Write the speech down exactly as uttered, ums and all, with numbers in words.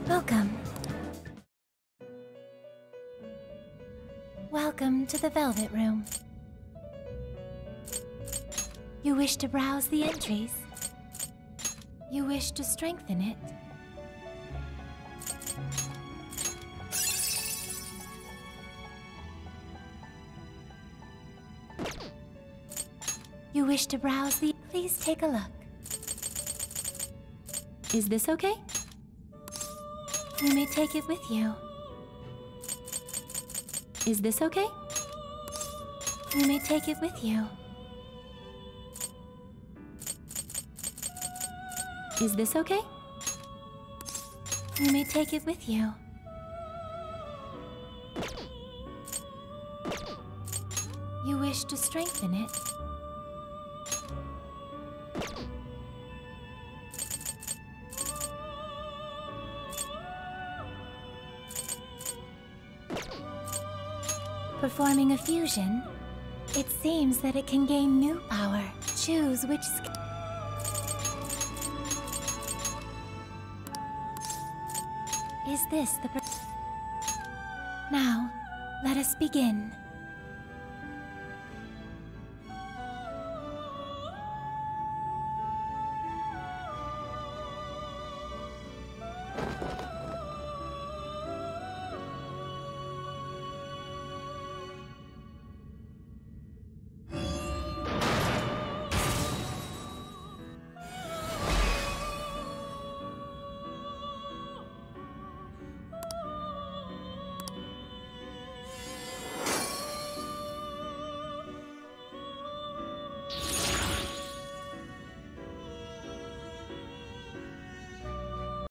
Welcome. Welcome to the Velvet Room. You wish to browse the entries? You wish to strengthen it? You wish to browse the... Please take a look. Is this okay? You may take it with you. Is this okay? You may take it with you. Is this okay? You may take it with you. You wish to strengthen it? Performing a fusion, it seems that it can gain new power. Choose which skill. Is this the... Now, let us begin.